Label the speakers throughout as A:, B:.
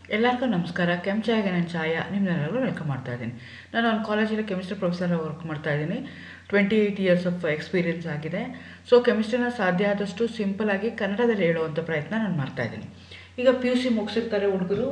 A: ಎಲ್ಲರಿಗೂ ನಮಸ್ಕಾರ. ಕೆಂಚಾಯಿಗೆ ನಾನು ಛಾಯಾ ನಿಮ್ಮನ್ನೆಲ್ಲರೂ ವೆಲ್ಕಮ್ ಮಾಡ್ತಾ ಇದ್ದೀನಿ. ನಾನು ಒಂದು ಕಾಲೇಜಲ್ಲಿ ಕೆಮಿಸ್ಟ್ರಿ ಪ್ರೊಫೆಸರ್ ವರ್ಕ್ ಮಾಡ್ತಾ ಇದ್ದೀನಿ. 28 ಇಯರ್ಸ್ ಆಫ್ ಎಕ್ಸ್ಪೀರಿಯನ್ಸ್ ಆಗಿದೆ. ಸೊ ಕೆಮಿಸ್ಟ್ರಿನ ಸಾಧ್ಯ ಆದಷ್ಟು ಸಿಂಪಲಾಗಿ ಕನ್ನಡದಲ್ಲಿ ಹೇಳುವಂಥ ಪ್ರಯತ್ನ ನಾನು ಮಾಡ್ತಾ ಇದ್ದೀನಿ. ಈಗ PUC ಮುಗಿಸಿರ್ತಾರೆ ಹುಡುಗರು,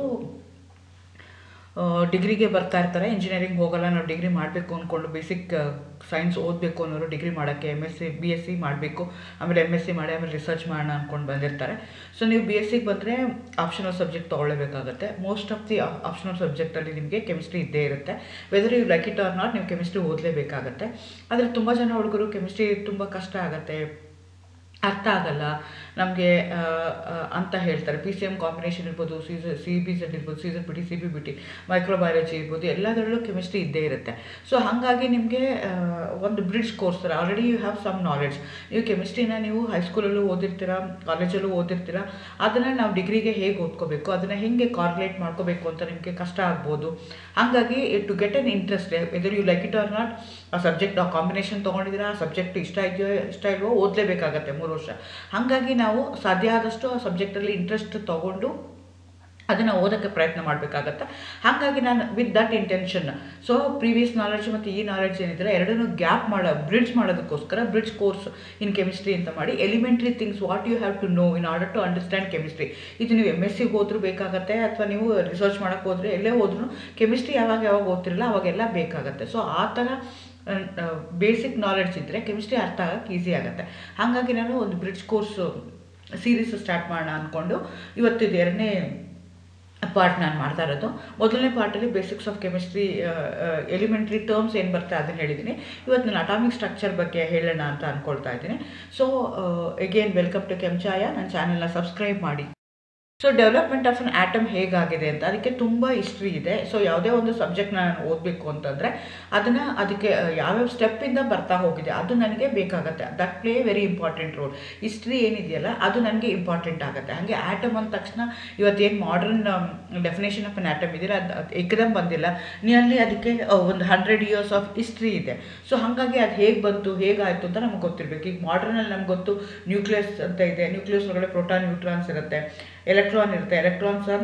A: ಡಿಗ್ರಿಗೆ ಬರ್ತಾ ಇರ್ತಾರೆ. ಇಂಜಿನಿಯರಿಂಗ್ ಹೋಗಲ್ಲ, ನಾವು ಡಿಗ್ರಿ ಮಾಡಬೇಕು ಅಂದ್ಕೊಂಡು ಬೇಸಿಕ್ ಸೈನ್ಸ್ ಓದಬೇಕು ಅನ್ನೋರು ಡಿಗ್ರಿ ಮಾಡೋಕ್ಕೆ MSc BSc ಮಾಡಬೇಕು, ಆಮೇಲೆ MSc ಮಾಡಿ ಆಮೇಲೆ ರಿಸರ್ಚ್ ಮಾಡೋಣ ಅಂದ್ಕೊಂಡು ಬಂದಿರ್ತಾರೆ. ಸೊ ನೀವು BScಗೆ ಬಂದರೆ ಆಪ್ಷನಲ್ ಸಬ್ಜೆಕ್ಟ್ ತೊಗೊಳ್ಳೇಬೇಕಾಗುತ್ತೆ. ಮೋಸ್ಟ್ ಆಫ್ ದಿ ಆಪ್ಷನಲ್ ಸಬ್ಜೆಕ್ಟಲ್ಲಿ ನಿಮಗೆ ಕೆಮಿಸ್ಟ್ರಿ ಇದ್ದೇ ಇರುತ್ತೆ. Whether you like it or not, ನೀವು ಕೆಮಿಸ್ಟ್ರಿ ಓದಲೇಬೇಕಾಗತ್ತೆ. ಆದರೆ ತುಂಬ ಜನ ಹುಡುಗರು ಕೆಮಿಸ್ಟ್ರಿ ತುಂಬ ಕಷ್ಟ ಆಗುತ್ತೆ, ಅರ್ಥ ಆಗಲ್ಲ ನಮಗೆ ಅಂತ ಹೇಳ್ತಾರೆ. PCM ಕಾಂಬಿನೇಷನ್ ಇರ್ಬೋದು, CBZ ಇರ್ಬೋದು, CZBT, CBBT, ಮೈಕ್ರೋಬಯಾಲಜಿ ಇರ್ಬೋದು, ಎಲ್ಲದರಲ್ಲೂ ಕೆಮಿಸ್ಟ್ರಿ ಇದ್ದೇ ಇರುತ್ತೆ. ಸೊ ಹಾಗಾಗಿ ನಿಮಗೆ ಒಂದು ಬ್ರಿಡ್ಜ್ ಕೋರ್ಸ್ ಥರ already you have some knowledge. ನೀವು ಕೆಮಿಸ್ಟ್ರಿನ ನೀವು ಹೈಸ್ಕೂಲಲ್ಲೂ ಓದಿರ್ತೀರ, ಕಾಲೇಜಲ್ಲೂ ಓದಿರ್ತೀರ. ಅದನ್ನು ನಾವು ಡಿಗ್ರಿಗೆ ಹೇಗೆ ಓದ್ಕೋಬೇಕು, ಅದನ್ನು ಹೇಗೆ ಕಾರ್ಲೇಟ್ ಮಾಡ್ಕೋಬೇಕು ಅಂತ ನಿಮಗೆ ಕಷ್ಟ ಆಗ್ಬೋದು. ಹಾಗಾಗಿ to get an interest, whether you like it or not, ಆ ಸಬ್ಜೆಕ್ಟ್ ಆ ಕಾಂಬಿನೇಷನ್ ತೊಗೊಂಡಿದ್ದೀರಾ, ಆ ಸಬ್ಜೆಕ್ಟ್ ಇಷ್ಟ ಇಲ್ವೋ ಓದಲೇಬೇಕಾಗತ್ತೆ 3 ವರ್ಷ. ಹಾಗಾಗಿ ನಾವು ಸಾಧ್ಯ ಆದಷ್ಟು ಆ ಸಬ್ಜೆಕ್ಟಲ್ಲಿ ಇಂಟ್ರೆಸ್ಟ್ ತೊಗೊಂಡು ಅದನ್ನು ಓದೋಕ್ಕೆ ಪ್ರಯತ್ನ ಮಾಡಬೇಕಾಗತ್ತೆ. ಹಾಗಾಗಿ ನಾನು with that intention, so previous knowledge ಮತ್ತು ಈ ನಾಲೆಡ್ಜ್ ಏನಿದ್ರೆ ಎರಡನ್ನೂ ಬ್ರಿಡ್ಜ್ ಮಾಡೋದಕ್ಕೋಸ್ಕರ ಬ್ರಿಡ್ಜ್ ಕೋರ್ಸ್ ಇನ್ ಕೆಮಿಸ್ಟ್ರಿ ಅಂತ ಮಾಡಿ, elementary things what you have to know in order to understand chemistry. ಇದು ನೀವು MScಗೆ ಹೋದ್ರೂ ಬೇಕಾಗತ್ತೆ, ಅಥವಾ ನೀವು ರಿಸರ್ಚ್ ಮಾಡೋಕ್ಕೆ ಹೋದರೆ ಎಲ್ಲೇ ಹೋದ್ರೂ ಕೆಮಿಸ್ಟ್ರಿ ಯಾವಾಗ ಓದ್ತಿರಲ್ಲ ಅವಾಗೆಲ್ಲ ಬೇಕಾಗತ್ತೆ. ಸೊ ಆ ಥರ ಬೇಸಿಕ್ ನಾಲೆಡ್ಜ್ ಇದ್ದರೆ ಕೆಮಿಸ್ಟ್ರಿ ಅರ್ಥ ಆಗೋಕ್ಕೆ ಈಸಿ ಆಗುತ್ತೆ. ಹಾಗಾಗಿ ನಾನು ಒಂದು ಬ್ರಿಡ್ಜ್ ಕೋರ್ಸ್ ಸೀರೀಸ್ ಸ್ಟಾರ್ಟ್ ಮಾಡೋಣ ಅಂದ್ಕೊಂಡು ಇವತ್ತಿದ್ದು 2ನೇ ಪಾರ್ಟ್ ನಾನು ಮಾಡ್ತಾ ಇರೋದು. ಮೊದಲನೇ ಪಾರ್ಟಲ್ಲಿ basics of chemistry, elementary terms ಏನು ಬರುತ್ತೆ ಅದನ್ನು ಹೇಳಿದ್ದೀನಿ. ಇವತ್ತು ನಾನು ಅಟಾಮಿಕ್ ಸ್ಟ್ರಕ್ಚರ್ ಬಗ್ಗೆ ಹೇಳೋಣ ಅಂತ ಅಂದ್ಕೊಳ್ತಾ ಇದ್ದೀನಿ. ಸೊ ಅಗೇನ್ ವೆಲ್ಕಮ್ ಟು ಕೆಂಚಾಯಾ. ನನ್ನ ಚಾನಲ್ನ ಸಬ್ಸ್ಕ್ರೈಬ್ ಮಾಡಿ. So development of an atom ಹೇಗಾಗಿದೆ ಅಂತ ಅದಕ್ಕೆ ತುಂಬ ಹಿಸ್ಟ್ರಿ ಇದೆ. ಸೊ ಯಾವುದೇ ಒಂದು ಸಬ್ಜೆಕ್ಟ್ನ ನಾನು ಓದಬೇಕು ಅಂತಂದರೆ ಅದಕ್ಕೆ ಯಾವ್ಯಾವ ಸ್ಟೆಪ್ಪಿಂದ ಬರ್ತಾ ಹೋಗಿದೆ ಅದು ನನಗೆ ಬೇಕಾಗುತ್ತೆ. That play very important role. History ಏನಿದೆಯಲ್ಲ ಅದು ನನಗೆ ಇಂಪಾರ್ಟೆಂಟ್ ಆಗುತ್ತೆ. ಹಾಗೆ ಆಟಮ್ ಅಂದ ತಕ್ಷಣ ಇವತ್ತೇನು modern definition of an atom ಇದೆಯಲ್ಲ ಅದು ಏಕದಮ್ ಬಂದಿಲ್ಲ. ನಿಯರ್ಲಿ ಅದಕ್ಕೆ ಒಂದು 100 years ಆಫ್ ಹಿಸ್ಟ್ರಿ ಇದೆ. ಸೊ ಹಾಗಾಗಿ ಅದು ಹೇಗೆ ಬಂತು, ಹೇಗಾಯಿತು ಅಂತ ನಮ್ಗೆ ಗೊತ್ತಿರಬೇಕು. ಈಗ ಮಾಡರ್ನಲ್ಲಿ ನಮ್ಗೆ ಗೊತ್ತು ನ್ಯೂಕ್ಲಿಯಸ್ ಅಂತ ಇದೆ. ನ್ಯೂಕ್ಲಿಯಸ್ ಒಳಗಡೆ ಪ್ರೋಟಾನ್, ನ್ಯೂಟ್ರಾನ್ಸ್ ಇರುತ್ತೆ, ಎಲೆಕ್ಟ್ರಾನ್ ಇರುತ್ತೆ. Electrons are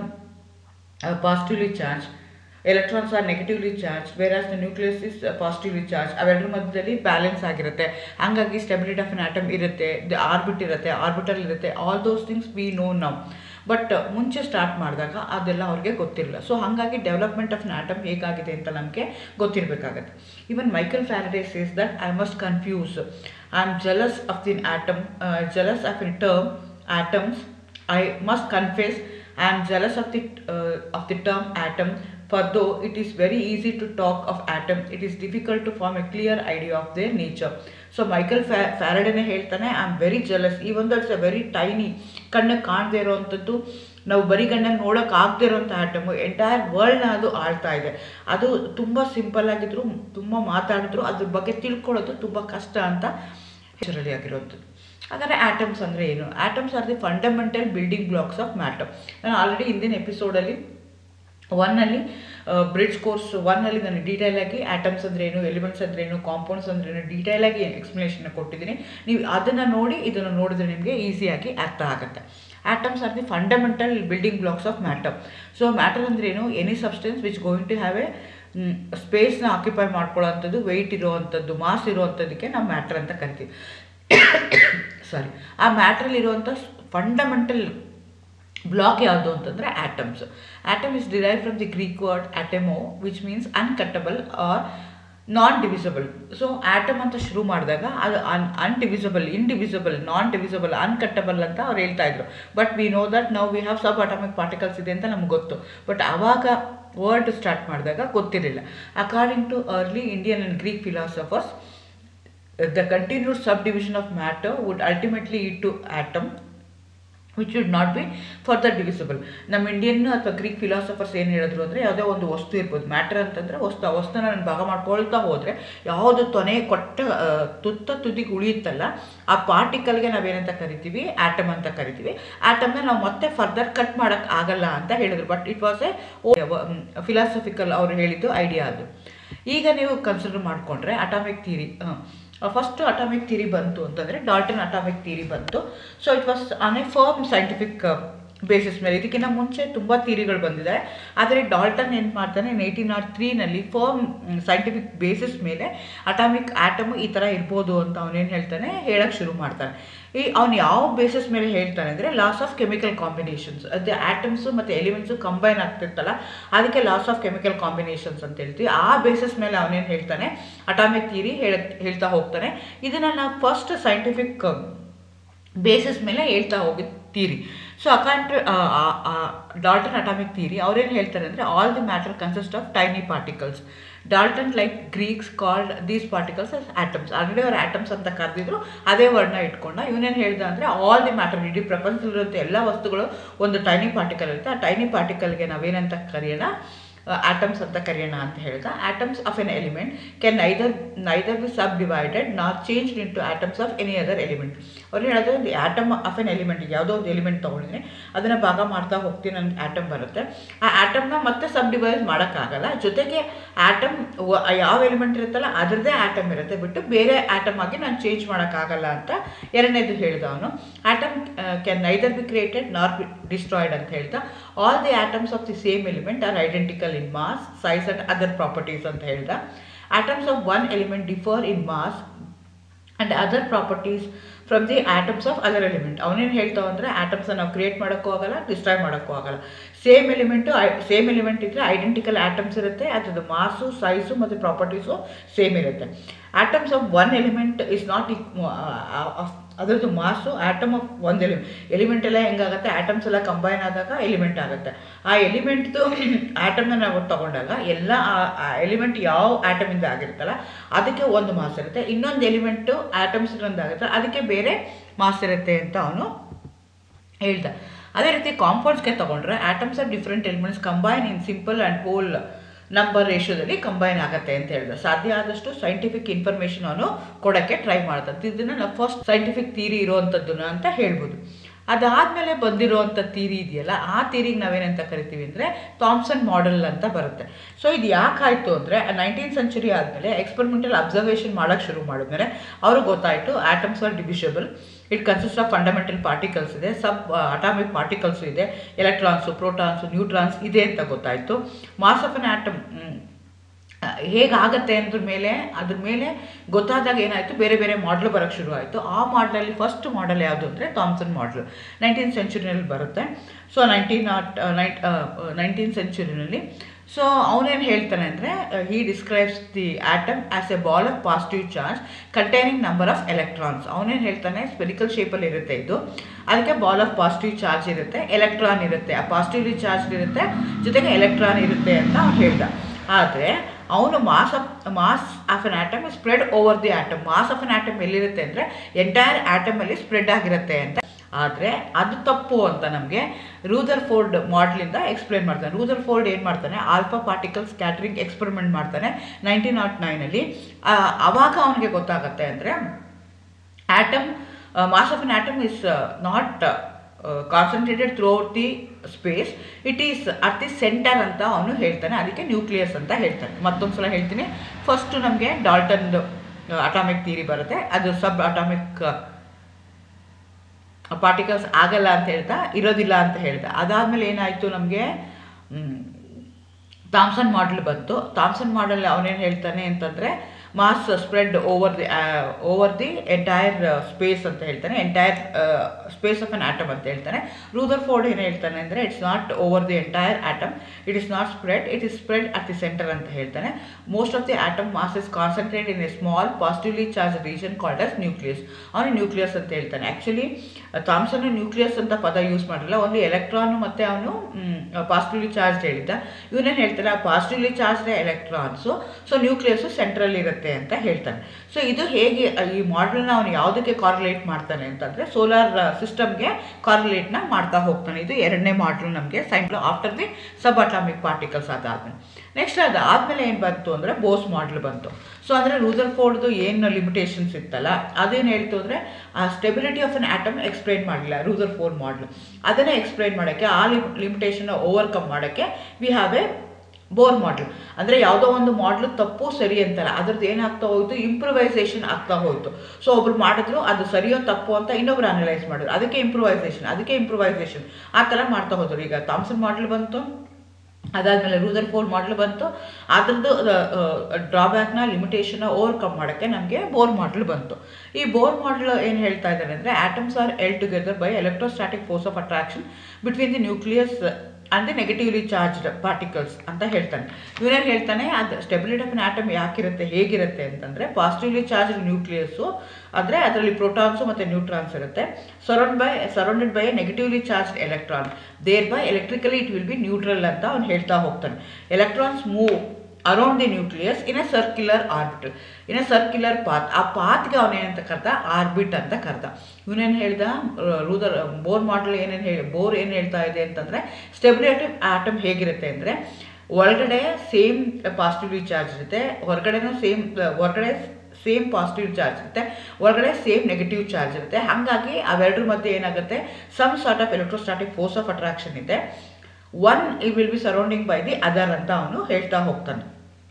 A: positively charge, electrons are negatively charge, whereas the nucleus is positively charge. ಅವೆರಡರ ಮಧ್ಯದಲ್ಲಿ ಬ್ಯಾಲೆನ್ಸ್ ಆಗಿರುತ್ತೆ. ಹಾಗಾಗಿ ಸ್ಟೆಬಿಲಿಟಿ ಆಫ್ ಅನ್ ಆಟಮ್ ಇರುತ್ತೆ, ಆರ್ಬಿಟ್ ಇರುತ್ತೆ, ಆರ್ಬಿಟಲ್ ಇರುತ್ತೆ. All those things we know now. But ಮುಂಚೆ ಸ್ಟಾರ್ಟ್ ಮಾಡಿದಾಗ ಅದೆಲ್ಲ ಅವ್ರಿಗೆ ಗೊತ್ತಿರಲಿಲ್ಲ. ಸೊ ಹಾಗಾಗಿ ಡೆವಲಪ್ಮೆಂಟ್ ಆಫ್ ಅನ್ ಆಟಮ್ ಹೇಗಾಗಿದೆ ಅಂತ ನಮಗೆ ಗೊತ್ತಿರಬೇಕಾಗತ್ತೆ. Even Michael Faraday says that I must confuse, I am jealous of the atom, jealous of a term atoms. I must confess I am jealous of the term atom, for though it is very easy to talk of atom, it is difficult to form a clear idea of their nature. So Michael Faraday ಹೇಳ್ತಾನೆ, I am very jealous even though it's a very tiny, ಕಣ್ಣಿಗೆ ಕಾಣದೇ ಇರೋವಂಥದ್ದು, ನಾವು ಬರೀ ಕಣ್ಣಲ್ಲಿ ನೋಡೋಕೆ ಆಗದೇ ಇರೋವಂಥ atom entire ವರ್ಲ್ಡ್ನ ಅದು ಆಳ್ತಾ ಇದೆ. ಅದು ತುಂಬ ಸಿಂಪಲ್ ಆಗಿದ್ರು, ತುಂಬ ಮಾತಾಡಿದ್ರು ಅದ್ರ ಬಗ್ಗೆ ತಿಳ್ಕೊಳ್ಳೋದು ತುಂಬ ಕಷ್ಟ ಅಂತ ಹೆಸರಲ್ಲಿ ಆಗಿರೋದು. ಹಾಗಾದರೆ ಆಟಮ್ಸ್ ಅಂದರೆ ಏನು? Atoms are the fundamental building blocks of matter. ನಾನು ಆಲ್ರೆಡಿ ಹಿಂದಿನ ಎಪಿಸೋಡಲ್ಲಿ 1ನಲ್ಲಿ ಬ್ರಿಡ್ಜ್ ಕೋರ್ಸ್ 1ನಲ್ಲಿ ನಾನು ಡೀಟೇಲಾಗಿ ಆಟಮ್ಸ್ ಅಂದರೆ ಏನು, ಎಲಿಮೆಂಟ್ಸ್ ಅಂದರೆ ಏನು, ಕಾಂಪೌಂಡ್ಸ್ ಅಂದರೆ ಏನು ಡೀಟೇಲಾಗಿ ಎಕ್ಸ್ಪ್ಲನೇಷನ್ ಕೊಟ್ಟಿದ್ದೀನಿ. ನೀವು ಅದನ್ನು ನೋಡಿ ಇದನ್ನು ನೋಡಿದ್ರೆ ನಿಮಗೆ ಈಸಿಯಾಗಿ ಅರ್ಥ ಆಗುತ್ತೆ. Atoms are the fundamental building blocks of matter. So matter ಅಂದರೆ ಏನು? Any substance which going to have a ಸ್ಪೇಸ್ನ ಆಕ್ಯುಪೈ ಮಾಡ್ಕೊಳ್ಳೋವಂಥದ್ದು, ವೆಯ್ಟ್ ಇರೋವಂಥದ್ದು, ಮಾಸ್ ಇರೋವಂಥದ್ದಕ್ಕೆ ನಾವು ಮ್ಯಾಟರ್ ಅಂತ ಕರಿತೀವಿ. ಸಾರಿ, ಆ ಮ್ಯಾಟ್ರಲ್ಲಿರುವಂಥ ಫಂಡಮೆಂಟಲ್ ಬ್ಲಾಕ್ ಯಾವುದು ಅಂತಂದರೆ atoms. Atom is derive from the Greek word atomo which means uncuttable or non divisible. So atom ಅಂತ ಶುರು ಮಾಡಿದಾಗ ಅದು ಇಂಡಿವಿಸಿಬಲ್, ನಾನ್ ಡಿವಿಸಬಲ್, ಅನ್ಕಟ್ಟಬಲ್ ಅಂತ ಅವ್ರು ಹೇಳ್ತಾ ಇದ್ರು. But we know that now we have sub atomic particles ಇದೆ ಅಂತ ನಮ್ಗೆ ಗೊತ್ತು. ಬಟ್ ಆವಾಗ ವರ್ಡ್ ಸ್ಟಾರ್ಟ್ ಮಾಡಿದಾಗ ಗೊತ್ತಿರಲಿಲ್ಲ. According to early Indian and Greek philosophers, the continued subdivision of matter would ultimately lead to atom which should not be further divisible. ನಮ್ಮ Indian ಅಥವಾ Greek philosophers ಏನು ಹೇಳಿದ್ರು ಅಂದರೆ, ಯಾವುದೇ ಒಂದು ವಸ್ತು ಇರ್ಬೋದು, ಮ್ಯಾಟರ್ ಅಂತಂದರೆ ವಸ್ತುನ ನಾನು ಭಾಗ ಮಾಡ್ಕೊಳ್ತಾ ಹೋದರೆ ಯಾವುದು ತುದಿಗೆ ಉಳಿಯುತ್ತಲ್ಲ ಆ ಪಾರ್ಟಿಕಲ್ಗೆ ನಾವೇನಂತ ಕರಿತೀವಿ? ಆಟಮ್ ಅಂತ ಕರಿತೀವಿ. ಆಟಮ್ನ ನಾವು ಮತ್ತೆ ಫರ್ದರ್ ಕಟ್ ಮಾಡೋಕ್ಕೆ ಆಗಲ್ಲ ಅಂತ ಹೇಳಿದ್ರು. But it was a philosophical ಅವರು ಹೇಳಿದ್ದು ಐಡಿಯಾ ಅದು. ಈಗ ನೀವು ಕನ್ಸಿಡರ್ ಮಾಡಿಕೊಂಡ್ರೆ atomic theory, first atomic theory ಬಂತು ಅಂತಂದರೆ ಡಾಲ್ಟನ್ ಅಟಾಮಿಕ್ ಥಿಯರಿ ಬಂತು. So it was on a firm scientific basis ಮೇಲೆ. ಇದಕ್ಕಿಂತ ಮುಂಚೆ ತುಂಬ ಥಿಯರಿಗಳು ಬಂದಿದೆ, ಆದರೆ ಡಾಲ್ಟನ್ ಏನು ಮಾಡ್ತಾನೆ 1803ನಲ್ಲಿ ಫರ್ಮ್ ಸೈಂಟಿಫಿಕ್ ಬೇಸಿಸ್ ಮೇಲೆ ಅಟಾಮಿಕ್ ಆಟಮ್ ಈ ಥರ ಇರ್ಬೋದು ಅಂತ ಅವನೇನು ಹೇಳ್ತಾನೆ ಹೇಳಕ್ಕೆ ಶುರು ಮಾಡ್ತಾನೆ. ಅವ್ನು ಯಾವ ಬೇಸಿಸ್ ಮೇಲೆ ಹೇಳ್ತಾನೆ ಅಂದರೆ ಲಾಸ್ ಆಫ್ ಕೆಮಿಕಲ್ ಕಾಂಬಿನೇಷನ್ಸ್. ಅದು ಆಟಮ್ಸು ಮತ್ತು ಎಲಿಮೆಂಟ್ಸು ಕಂಬೈನ್ ಆಗ್ತಿರ್ತಲ್ಲ, ಅದಕ್ಕೆ ಲಾಸ್ ಆಫ್ ಕೆಮಿಕಲ್ ಕಾಂಬಿನೇಷನ್ಸ್ ಅಂತ ಹೇಳ್ತೀವಿ. ಆ ಬೇಸಿಸ್ ಮೇಲೆ ಅವನೇನು ಹೇಳ್ತಾನೆ ಅಟಾಮಿಕ್ ಥಿಯರಿ ಹೇಳ್ತಾ ಹೋಗ್ತಾನೆ. ಇದನ್ನು ನಾವು ಫಸ್ಟ್ ಸೈಂಟಿಫಿಕ್ ಬೇಸಿಸ್ ಮೇಲೆ ಹೇಳ್ತಾ ಹೋಗಿದ್ದು theory. So according to Dalton atomic theory ಅವ್ರೇನು ಹೇಳ್ತಾರೆ ಅಂದರೆ all the matter consist of tiny particles. Dalton like Greeks called these particles as atoms. Already ಅವ್ರು ಆಟಮ್ಸ್ ಅಂತ ಕರೆದಿದ್ರು, ಅದೇ ವರ್ಡ್ನ ಇಟ್ಕೊಂಡ. ಇವನೇನು ಹೇಳ್ದ ಅಂದರೆ ಆಲ್ ದಿ ಮ್ಯಾಟರ್, ಇಡೀ ಪ್ರಪಂಚದಲ್ಲಿರುವಂಥ ಎಲ್ಲ ವಸ್ತುಗಳು ಒಂದು ಟೈನಿ ಪಾರ್ಟಿಕಲ್ ಇರುತ್ತೆ. ಆ ಟೈನಿ ಪಾರ್ಟಿಕಲ್ಗೆ ನಾವೇನಂತ ಕರೆಯೋಣ, ಆಟಮ್ಸ್ ಅಂತ ಕರೆಯೋಣ ಅಂತ ಹೇಳ್ದ. Atoms of an element can neither be sub divided not changed into atoms of any other element. ಅವ್ರು ಹೇಳೋದು ಒಂದು ಆಟಮ್ ಆಫ್ ಎನ್ ಎಲಿಮೆಂಟ್, ಯಾವುದೋ ಒಂದು ಎಲಿಮೆಂಟ್ ತೊಗೊಂಡಿದ್ದೀನಿ, ಅದನ್ನು ಭಾಗ ಮಾಡ್ತಾ ಹೋಗ್ತೀನಿ, ನನಗೆ ಆಟಮ್ ಬರುತ್ತೆ. ಆ ಆಟಮ್ನ ಮತ್ತೆ ಸಬ್ ಡಿವೈಡ್ ಮಾಡೋಕ್ಕಾಗಲ್ಲ. ಜೊತೆಗೆ ಆಟಮ್ ಯಾವ ಎಲಿಮೆಂಟ್ ಇರುತ್ತಲ್ಲ ಅದರದ್ದೇ ಆಟಮ್ ಇರುತ್ತೆ, ಬಿಟ್ಟು ಬೇರೆ ಆಟಮ್ ಆಗಿ ನಾನು ಚೇಂಜ್ ಮಾಡೋಕ್ಕಾಗಲ್ಲ ಅಂತ ಎರಡನೇದು ಹೇಳ್ದ ಅವನು. Atom can neither be created not be destroyed ಅಂತ ಹೇಳ್ದ. All the atoms of the same element are identical in mass, size and other properties ಅಂತ ಹೇಳ್ದ. Atoms of one element differ in mass and other properties from the atoms of other element. ಅವನೇನು ಹೇಳ್ತಾವ ಅಂದರೆ ಆಟಮ್ಸನ್ನು ನಾವು create ಮಾಡೋಕ್ಕೂ ಆಗಲ್ಲ, destroy ಮಾಡೋಕ್ಕೂ ಆಗಲ್ಲ. Same element ಇದ್ದರೆ ಐಡೆಂಟಿಕಲ್ ಆಟಮ್ಸ್ ಇರುತ್ತೆ, ಅದ್ರದ್ದು ಮಾಸು, ಸೈಜು ಮತ್ತು ಪ್ರಾಪರ್ಟೀಸು ಸೇಮ್ ಇರುತ್ತೆ. Atoms of one element is not ಅದರದ್ದು ಮಾಸು ಆಟಮ್ ಆಫ್ ಒಂದು ಎಲಿಮೆಂಟ್ ಎಲ್ಲ ಹೆಂಗಾಗುತ್ತೆ, ಆಟಮ್ಸ್ ಎಲ್ಲ ಕಂಬೈನ್ ಆದಾಗ ಎಲಿಮೆಂಟ್ ಆಗುತ್ತೆ. ಆ ಎಲಿಮೆಂಟ್ದು ಆಟಮ್ನ ನಾವು ತಗೊಂಡಾಗ ಎಲ್ಲ ಆ ಎಲಿಮೆಂಟ್ ಯಾವ ಆಟಮಿಂದ ಆಗಿರುತ್ತಲ್ಲ ಅದಕ್ಕೆ ಒಂದು ಮಾಸ್ ಇರುತ್ತೆ, ಇನ್ನೊಂದು ಎಲಿಮೆಂಟು ಆಟಮ್ಸ್ಗಳಿಂದ ಆಗುತ್ತೆ ಅದಕ್ಕೆ ಬೇರೆ ಮಾಸ್ ಇರುತ್ತೆ ಅಂತ ಅವನು ಹೇಳ್ದ. ಅದೇ ರೀತಿ ಕಾಂಪೌಂಡ್ಸ್ಗೆ ತೊಗೊಂಡ್ರೆ atoms of different elements combine in simple and whole number ರೇಷಿಯೋದಲ್ಲಿ ಕಂಬೈನ್ ಆಗುತ್ತೆ ಅಂತ ಹೇಳಿದ. ಸಾಧ್ಯ ಆದಷ್ಟು ಸೈಂಟಿಫಿಕ್ ಇನ್ಫಾರ್ಮೇಷನ್ ಅವನು ಕೊಡೋಕ್ಕೆ ಟ್ರೈ ಮಾಡ್ತಾರೆ. ಇದನ್ನು ನಾವು ಫಸ್ಟ್ ಸೈಂಟಿಫಿಕ್ ಥಿಯರಿ ಇರೋವಂಥದ್ದನ್ನು ಅಂತ ಹೇಳ್ಬೋದು. ಅದಾದಮೇಲೆ ಬಂದಿರೋವಂಥ ಥಿಯರಿ ಇದೆಯಲ್ಲ, ಆ ಥಿಯರಿಗೆ ನಾವೇನಂತ ಕರಿತೀವಿ ಅಂದರೆ ಥಾಮ್ಸನ್ ಮಾಡೆಲ್ ಅಂತ ಬರುತ್ತೆ. ಸೊ ಇದು ಯಾಕಾಯಿತು ಅಂದರೆ 19th ಸೆಂಚುರಿ ಆದಮೇಲೆ ಎಕ್ಸ್ಪೆರಿಮೆಂಟಲ್ ಅಬ್ಸರ್ವೇಷನ್ ಮಾಡೋಕ್ಕೆ ಶುರು ಮಾಡಿದ್ಮೇಲೆ ಅವ್ರಿಗೆ ಗೊತ್ತಾಯಿತು atoms are divisible. It consist of fundamental particles ಇದೆ, ಸಬ್ ಅಟಾಮಿಕ್ ಪಾರ್ಟಿಕಲ್ಸು ಇದೆ, ಎಲೆಕ್ಟ್ರಾನ್ಸು, ಪ್ರೋಟಾನ್ಸು, ನ್ಯೂಟ್ರಾನ್ಸ್ ಇದೆ ಅಂತ ಗೊತ್ತಾಯಿತು. ಮಾಸ್ ಆಫ್ ಅನ್ ಆಟಮ್ ಹೇಗಾಗತ್ತೆ ಅದ್ರ ಮೇಲೆ ಗೊತ್ತಾದಾಗ ಏನಾಯಿತು, ಬೇರೆ ಬೇರೆ ಮಾಡಲ್ ಬರೋಕ್ಕೆ ಶುರು ಆಯಿತು. ಆ ಮಾಡಲಲ್ಲಿ ಫಸ್ಟ್ ಮಾಡಲ್ ಯಾವುದು ಅಂದರೆ ಥಾಮ್ಸನ್ ಮಾಡಲ್ 19th ಸೆಂಚುರಿನಲ್ಲಿ ಬರುತ್ತೆ. ಸೊ 19th ಸೆಂಚುರಿನಲ್ಲಿ ಸೊ ಅವನೇನು ಹೇಳ್ತಾನೆ ಅಂದರೆ he describes the atom as a ball of positive charge containing number of electrons. ಅವನೇನು ಹೇಳ್ತಾನೆ ಸ್ಪೆರಿಕಲ್ ಶೇಪಲ್ಲಿ ಇರುತ್ತೆ ಇದು, ಅದಕ್ಕೆ ಬಾಲ್ ಆಫ್ ಪಾಸಿಟಿವ್ ಚಾರ್ಜ್ ಇರುತ್ತೆ, ಎಲೆಕ್ಟ್ರಾನ್ ಇರುತ್ತೆ, ಆ ಪಾಸಿಟಿವ್ಲಿ ಚಾರ್ಜ್ ಇರುತ್ತೆ, ಜೊತೆಗೆ ಎಲೆಕ್ಟ್ರಾನ್ ಇರುತ್ತೆ ಅಂತ ಅವ್ನು ಹೇಳ್ದ. ಆದರೆ ಅವನು mass of an atom spread over the atom. Mass of an atom ಎಲ್ಲಿರುತ್ತೆ ಅಂದರೆ ಎಂಟೈರ್ ಆಟಮಲ್ಲಿ ಸ್ಪ್ರೆಡ್ ಆಗಿರುತ್ತೆ ಅಂತ. ಆದರೆ ಅದು ತಪ್ಪು ಅಂತ ನಮಗೆ ರೂದರ್ಫೋರ್ಡ್ ಮಾಡಲಿಂದ ಎಕ್ಸ್ಪ್ಲೇನ್ ಮಾಡ್ತಾನೆ. ರೂದರ್ಫೋರ್ಡ್ ಏನು ಮಾಡ್ತಾನೆ, ಆಲ್ಫಾ ಪಾರ್ಟಿಕಲ್ ಸ್ಕ್ಯಾಟ್ರಿಂಗ್ ಎಕ್ಸ್ಪೆರಿಮೆಂಟ್ ಮಾಡ್ತಾನೆ 1909ನಲ್ಲಿ. ಆವಾಗ ಅವನಿಗೆ ಗೊತ್ತಾಗುತ್ತೆ ಅಂದರೆ atom mass of an atom is not concentrated throughout the space, it is at the centre ಅಂತ ಅವನು ಹೇಳ್ತಾನೆ. ಅದಕ್ಕೆ ನ್ಯೂಕ್ಲಿಯಸ್ ಅಂತ ಹೇಳ್ತಾನೆ. ಮತ್ತೊಂದು ಸಲ ಹೇಳ್ತೀನಿ. ಫಸ್ಟು ನಮಗೆ ಡಾಲ್ಟನ್ದು ಅಟಾಮಿಕ್ ಥಿಯರಿ ಬರುತ್ತೆ, ಅದು ಸಬ್ ಅಟಾಮಿಕ್ ಪಾರ್ಟಿಕಲ್ಸ್ ಆಗಲ್ಲ ಅಂತ ಹೇಳ್ತಾ, ಇರೋದಿಲ್ಲ ಅಂತ ಹೇಳ್ದ. ಅದಾದಮೇಲೆ ಏನಾಯಿತು, ನಮಗೆ ಥಾಮ್ಸನ್ ಮಾಡೆಲ್ ಬಂತು. ಥಾಮ್ಸನ್ ಮಾಡೆಲ್ ಅವನೇನು ಹೇಳ್ತಾನೆ ಅಂತಂದರೆ mass spread over the entire space ಅಂತ ಹೇಳ್ತಾನೆ, entire space of an atom ಅಂತ ಹೇಳ್ತಾನೆ. ರೂದರ್ಫೋರ್ಡ್ ಏನು ಹೇಳ್ತಾನೆ ಅಂದರೆ it's not over the entire atom, it is not spread, it is spread at the centre ಅಂತ ಹೇಳ್ತಾನೆ. Most of the atom mass is concentrate in a small positively charge region called as nucleus. ಅವನು nucleus ಅಂತ ಹೇಳ್ತಾನೆ. Actually Thomson nucleus ಅಂತ ಪದ use ಮಾಡಿಲ್ಲ, ಒಂದು electron ಮತ್ತು ಅವನು ಪಾಸಿಟಿವ್ಲಿ ಚಾರ್ಜ್ ಹೇಳಿದ್ದ. ಇವನೇನು ಹೇಳ್ತಾನೆ, ಆ positively charge electrons, so nucleus ಸೆಂಟ್ರಲ್ಲಿ ಇರುತ್ತೆ ಅಂತ ಹೇಳ್ತಾನೆ. ಸೊ ಇದು ಹೇಗೆ ಈ ಮಾಡೆಲ್ನ ಅವನು ಯಾವುದಕ್ಕೆ ಕಾರ್ರಿಲೇಟ್ ಮಾಡ್ತಾನೆ ಅಂತಂದರೆ ಸೋಲಾರ್ ಸಿಸ್ಟಮ್ಗೆ ಕಾರ್ರಿಲೇಟ್ನ ಮಾಡ್ತಾ ಹೋಗ್ತಾನೆ. ಇದು ಎರಡನೇ ಮಾಡೆಲ್ ನಮಗೆ ಸೈಂಟ್ after the sub atomic particles ಅದಾದಮೇಲೆ. ನೆಕ್ಸ್ಟ್ ಅದಾದಮೇಲೆ ಏನು ಬಂತು ಅಂದರೆ ಬೋಸ್ ಮಾಡೆಲ್ ಬಂತು. ಸೊ ಅಂದರೆ ರೂದರ್ಫೋರ್ಡ್ದು ಏನು ಲಿಮಿಟೇಷನ್ಸ್ ಇತ್ತಲ್ಲ ಅದೇನು ಹೇಳ್ತು ಅಂದರೆ ಆ stability of an atom explain ಮಾಡಲಿಲ್ಲ ರೂದರ್ಫೋರ್ಡ್ ಮಾಡೆಲ್. ಅದನ್ನೇ ಎಕ್ಸ್ಪ್ಲೈನ್ ಮಾಡೋಕ್ಕೆ, ಆ ಲಿಮಿಟೇಷನ್ನ ಓವರ್ಕಮ್ ಮಾಡೋಕ್ಕೆ we have a Bohr model ಅಂದರೆ ಯಾವುದೋ ಒಂದು ಮಾಡಲ್ ತಪ್ಪು ಸರಿ ಅಂತಲ್ಲ, ಅದ್ರದ್ದು ಏನಾಗ್ತಾ ಹೋಯ್ತು, ಇಂಪ್ರೂವೈಸೇಷನ್ ಆಗ್ತಾ ಹೋಯಿತು. ಸೊ ಒಬ್ರು ಮಾಡಿದ್ರು ಅದು ಸರಿಯೋ ತಪ್ಪು ಅಂತ ಇನ್ನೊಬ್ರು ಅನಲೈಸ್ ಮಾಡಿದ್ರು, ಅದಕ್ಕೆ ಇಂಪ್ರೂವೈಸೇಷನ್ ಆ ಥರ ಮಾಡ್ತಾ ಹೋದ್ರು. ಈಗ ಥಾಮ್ಸನ್ ಮಾಡಲ್ ಬಂತು, ಅದಾದಮೇಲೆ ರೂದರ್ಫೋರ್ಡ್ ಮಾಡಲ್ ಬಂತು. ಅದರದ್ದು ಡ್ರಾಬ್ಯಾಕ್ನ ಲಿಮಿಟೇಷನ್ನ ಓವರ್ಕಮ್ ಮಾಡೋಕ್ಕೆ ನಮಗೆ ಬೋರ್ ಮಾಡಲ್ ಬಂತು. ಈ ಬೋರ್ ಮಾಡಲ್ ಏನು ಹೇಳ್ತಾ ಇದ್ದಾರೆ ಅಂದರೆ atoms are held together by electrostatic force of attraction between the nucleus and the negatively charged particles ಅಂತ ಹೇಳ್ತಾನೆ. ಇವನೇನು ಹೇಳ್ತಾನೆ, ಅದು ಸ್ಟೆಬಿಲಿಟಿ ಆಫ್ ಅನ್ ಆಟಮ್ ಯಾಕಿರುತ್ತೆ, ಹೇಗಿರುತ್ತೆ ಅಂತಂದರೆ ಪಾಸಿಟಿವ್ಲಿ ಚಾರ್ಜ್ಡ್ ನ್ಯೂಕ್ಲಿಯಸ್ಸು ಅಂದರೆ ಅದರಲ್ಲಿ ಪ್ರೋಟಾನ್ಸು ಮತ್ತು ನ್ಯೂಟ್ರಾನ್ಸ್ ಇರುತ್ತೆ, surrounded by a negatively charged electron, thereby electrically it will be neutral ಅಂತ ಅವ್ನು ಹೇಳ್ತಾ ಹೋಗ್ತಾನೆ. Electrons move around the nucleus in a circular orbital, in a circular path. ಆ ಪಾತ್ಗೆ ಅವನೇನಂತ ಕರೆದ, ಆರ್ಬಿಟ್ ಅಂತ ಕರೆದ. ಇವನೇನು ಹೇಳ್ದ, ಬೋರ್ ಮಾಡಲ್ ಬೋರ್ ಏನು ಹೇಳ್ತಾ ಇದೆ ಅಂತಂದರೆ ಸ್ಟೆಬಿಲಿಟಿ ಆಟಮ್ ಹೇಗಿರುತ್ತೆ ಅಂದರೆ ಒಳಗಡೆ ಸೇಮ್ ಪಾಸಿಟಿವ್ಲಿ ಚಾರ್ಜ್ ಇರುತ್ತೆ, ಹೊರಗಡೆ ಸೇಮ್ ಪಾಸಿಟಿವ್ ಚಾರ್ಜ್ ಇರುತ್ತೆ, ಒಳಗಡೆ ಸೇಮ್ ನೆಗೆಟಿವ್ ಚಾರ್ಜ್ ಇರುತ್ತೆ. ಹಾಗಾಗಿ ಅವೆರಡರ ಮಧ್ಯೆ ಏನಾಗುತ್ತೆ, some sort of electrostatic force of attraction ಇದೆ. One it will be surrounding by the other ಅಂತ ಅವನು ಹೇಳ್ತಾ ಹೋಗ್ತಾನೆ.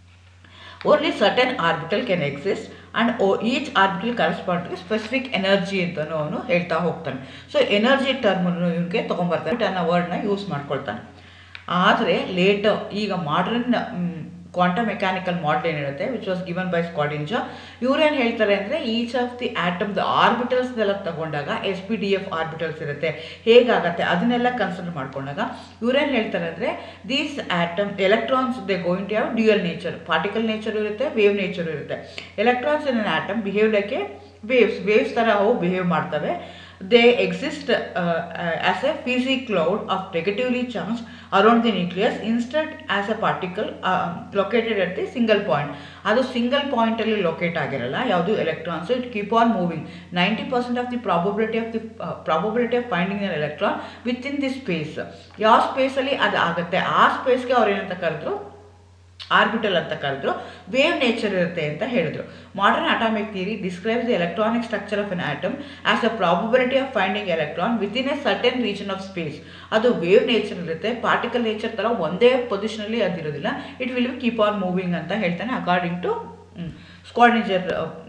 A: Only certain orbital can exist and each orbital correspond to specific energy ಅಂತಲೂ ಅವನು ಹೇಳ್ತಾ ಹೋಗ್ತಾನೆ. ಸೊ ಎನರ್ಜಿ ಟರ್ಮನ್ನು ಇವನಿಗೆ ತೊಗೊಂಬರ್ತಾನೆ, ಅನ್ನೋ ವರ್ಡ್ನ ಯೂಸ್ ಮಾಡ್ಕೊಳ್ತಾನೆ. ಆದರೆ ಲೇಟರ್ ಈಗ ಮಾಡರ್ನ್ ಕ್ವಾಂಟಮ್ ಮೆಕ್ಯಾನಿಕಲ್ ಮಾಡೆಲ್ ಏನಿರುತ್ತೆ which was given by Schrodinger, ಇವ್ರೇನು ಹೇಳ್ತಾರೆ ಅಂದರೆ ಈಚ್ ಆಫ್ ದಿ ಆಟಮ್ದ ಆರ್ಬಿಟಲ್ಸ್ನೆಲ್ಲ ತಗೊಂಡಾಗ SPDF ಆರ್ಬಿಟಲ್ಸ್ ಇರುತ್ತೆ, ಹೇಗಾಗತ್ತೆ ಅದನ್ನೆಲ್ಲ ಕನ್ಸಿಡರ್ ಮಾಡ್ಕೊಂಡಾಗ ಇವ್ರೇನು ಹೇಳ್ತಾರೆ ಅಂದರೆ these atom electrons they going to have dual nature, particle nature ಇರುತ್ತೆ, ವೇವ್ ನೇಚರ್ ಇರುತ್ತೆ. Electrons in an atom behave like a waves ಥರ ಅವು ಬಿಹೇವ್ ಮಾಡ್ತವೆ. They exist as a fuzzy cloud of negatively charged around the nucleus instead as a particle located at the single point. ಅದು single ಪಾಯಿಂಟಲ್ಲಿ locate ಆಗಿರಲ್ಲ ಯಾವುದು electrons. It keep on moving. 90% of the probability of finding an electron within the space. ಯಾವ ಸ್ಪೇಸಲ್ಲಿ ಅದು ಆಗುತ್ತೆ ಆ ಸ್ಪೇಸ್ಗೆ ಅವ್ರು ಏನಂತ ಕರೆದ್ರು, ಆರ್ಬಿಟಲ್ ಅಂತ ಕರೆದ್ರು. ವೇವ್ ನೇಚರ್ ಇರುತ್ತೆ ಅಂತ ಹೇಳಿದ್ರು. Modern atomic theory describes the electronic structure of an atom as a probability of finding electron within a certain region of space. ಅದು ವೇವ್ ನೇಚರ್ ಇರುತ್ತೆ, ಪಾರ್ಟಿಕಲ್ ನೇಚರ್ ಥರ ಒಂದೇ ಪೊಸಿಷನಲ್ಲಿ ಅದಿರೋದಿಲ್ಲ. It will keep on moving ಅಂತ ಹೇಳ್ತಾನೆ according to Schrodinger.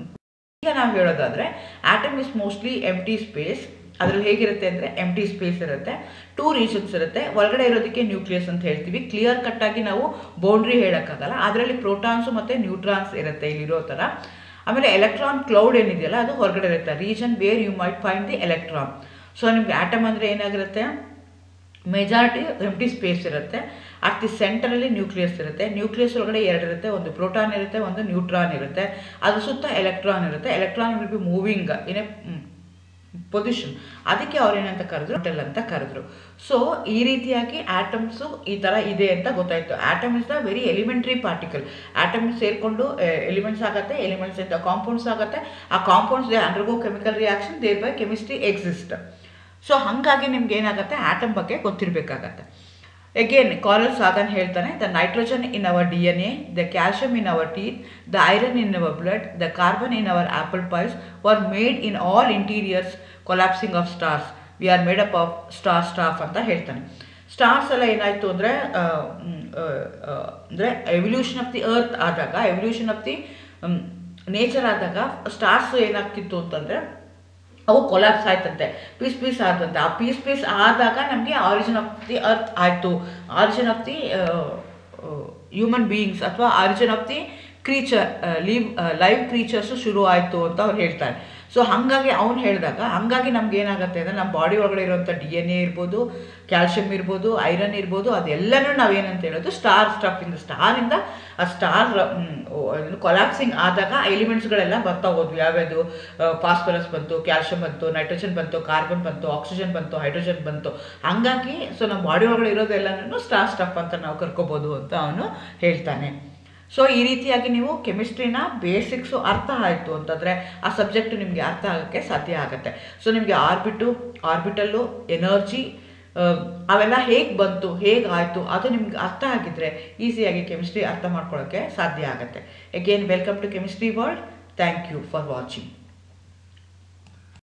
A: ಈಗ ನಾವು ಹೇಳೋದಾದರೆ atom is mostly empty space. ಅದರಲ್ಲಿ ಹೇಗಿರುತ್ತೆ ಅಂದರೆ ಎಂಟಿ ಸ್ಪೇಸ್ ಇರುತ್ತೆ, 2 ರೀಜನ್ಸ್ ಇರುತ್ತೆ. ಒಳಗಡೆ ಇರೋದಕ್ಕೆ ನ್ಯೂಕ್ಲಿಯಸ್ ಅಂತ ಹೇಳ್ತೀವಿ. ಕ್ಲಿಯರ್ ಕಟ್ಟಾಗಿ ನಾವು ಬೌಂಡ್ರಿ ಹೇಳೋಕ್ಕಾಗಲ್ಲ. ಅದರಲ್ಲಿ ಪ್ರೋಟಾನ್ಸು ಮತ್ತು ನ್ಯೂಟ್ರಾನ್ಸ್ ಇರುತ್ತೆ ಇಲ್ಲಿರೋ ಥರ. ಆಮೇಲೆ ಎಲೆಕ್ಟ್ರಾನ್ ಕ್ಲೌಡ್ ಏನಿದೆಯಲ್ಲ ಅದು ಹೊರಗಡೆ ಇರುತ್ತೆ, region where you might find the electron. So ನಿಮ್ಗೆ ಆಟಮ್ ಅಂದರೆ ಏನಾಗಿರುತ್ತೆ, ಮೆಜಾರಿಟಿ ಎಂಟಿ ಸ್ಪೇಸ್ ಇರುತ್ತೆ. ಅಟ್ ದಿ ಸೆಂಟರಲ್ಲಿ ನ್ಯೂಕ್ಲಿಯಸ್ ಇರುತ್ತೆ. ನ್ಯೂಕ್ಲಿಯಸ್ ಒಳಗಡೆ 2 ಇರುತ್ತೆ, ಒಂದು ಪ್ರೋಟಾನ್ ಇರುತ್ತೆ, ಒಂದು ನ್ಯೂಟ್ರಾನ್ ಇರುತ್ತೆ. ಅದು ಸುತ್ತ ಎಲೆಕ್ಟ್ರಾನ್ ಇರುತ್ತೆ. Electron will be moving in a position. ಅದಕ್ಕೆ ಅವ್ರೇನಂತ ಕರೆದ್ರು, ಮೆಟಲ್ ಅಂತ ಕರೆದ್ರು. ಸೊ ಈ ರೀತಿಯಾಗಿ ಆಟಮ್ಸು ಈ ಥರ ಇದೆ ಅಂತ ಗೊತ್ತಾಯಿತು. Atom is the very elementary particle. Atom ಸೇರಿಕೊಂಡು ಎಲಿಮೆಂಟ್ಸ್ ಆಗುತ್ತೆ, ಎಲಿಮೆಂಟ್ಸ್ ಇಂದ ಕಾಂಪೌಂಡ್ಸ್ ಆಗುತ್ತೆ. ಆ compounds they undergo chemical reaction, thereby chemistry exist. So ಹಾಗಾಗಿ ನಿಮ್ಗೆ ಏನಾಗುತ್ತೆ, ಆಟಮ್ ಬಗ್ಗೆ ಗೊತ್ತಿರಬೇಕಾಗತ್ತೆ. Again, Carl Sagan ಹೇಳ್ತಾನೆ, the nitrogen in our DNA, the calcium in our teeth, the iron in our blood, the carbon in our apple pies were made in all interiors collapsing of stars. We are made up of stuff ಅಂತ ಹೇಳ್ತಾನೆ. Stars ಎಲ್ಲ ಏನಾಯಿತು ಅಂದರೆ evolution of the earth ಆದಾಗ, evolution of the nature ಆದಾಗ stars ಏನಾಗ್ತಿತ್ತು ಅಂತಂದರೆ ಅವು ಕೊಲ್ಯಾಪ್ಸ್ ಆಯ್ತಂತೆ, ಪೀಸ್ ಆದಂತೆ. ಆ ಪೀಸ್ ಆದಾಗ ನಮಗೆ ಆರಿಜಿನ್ ಆಫ್ ದಿ ಅರ್ತ್ ಆಯಿತು, origin of the human beings ಅಥವಾ origin of the creature, live creatures ಶುರು ಆಯಿತು ಅಂತ ಅವ್ರು ಹೇಳ್ತಾರೆ. ಸೊ ಹಾಗಾಗಿ ಅವ್ನು ಹೇಳಿದಾಗ ಹಾಗಾಗಿ ನಮ್ಗೆ ಏನಾಗುತ್ತೆ ಅಂದರೆ ನಮ್ಮ ಬಾಡಿ ಒಳಗಡೆ ಇರುವಂಥ DNA ಇರ್ಬೋದು, ಕ್ಯಾಲ್ಶಿಯಮ್ ಇರ್ಬೋದು, ಐರನ್ ಇರ್ಬೋದು, ಅದೆಲ್ಲನೂ ನಾವೇನಂತ ಹೇಳೋದು ಸ್ಟಾರಿಂದ. ಸ್ಟಾರಿಂದ ಆ ಸ್ಟಾರ್ ಕೊಲ್ಯಾಪ್ಸಿಂಗ್ ಆದಾಗ ಎಲಿಮೆಂಟ್ಸ್ಗಳೆಲ್ಲ ಬರ್ತಾ ಹೋದ್ವು. ಯಾವ್ಯಾವುದು, ಫಾಸ್ಫರಸ್ ಬಂತು, ಕ್ಯಾಲ್ಶಿಯಮ್ ಬಂತು, ನೈಟ್ರೋಜನ್ ಬಂತು, ಕಾರ್ಬನ್ ಬಂತು, ಆಕ್ಸಿಜನ್ ಬಂತು, ಹೈಡ್ರೋಜನ್ ಬಂತು. ಹಾಗಾಗಿ ಸೊ ನಮ್ಮ ಬಾಡಿ ಒಳಗಡೆ ಇರೋದೆಲ್ಲನೂ ಸ್ಟಾರ್ ಅಂತ ನಾವು ಕರ್ಕೋಬೋದು ಅಂತ ಅವನು ಹೇಳ್ತಾನೆ. ಸೊ ಈ ರೀತಿಯಾಗಿ ನೀವು ಕೆಮಿಸ್ಟ್ರಿನ ಬೇಸಿಕ್ಸು ಅರ್ಥ ಆಯಿತು ಅಂತಂದರೆ ಆ ಸಬ್ಜೆಕ್ಟು ನಿಮಗೆ ಅರ್ಥ ಆಗೋಕ್ಕೆ ಸಾಧ್ಯ ಆಗುತ್ತೆ. ಸೊ ನಿಮಗೆ ಆರ್ಬಿಟಲ್ಲು, ಎನರ್ಜಿ ಅವೆಲ್ಲ ಹೇಗೆ ಬಂತು, ಹೇಗಾಯಿತು ಅದು ನಿಮ್ಗೆ ಅರ್ಥ ಆಗಿದ್ದರೆ ಈಸಿಯಾಗಿ ಕೆಮಿಸ್ಟ್ರಿ ಅರ್ಥ ಮಾಡ್ಕೊಳ್ಳೋಕ್ಕೆ ಸಾಧ್ಯ ಆಗುತ್ತೆ. Again welcome to chemistry world. Thank you for watching.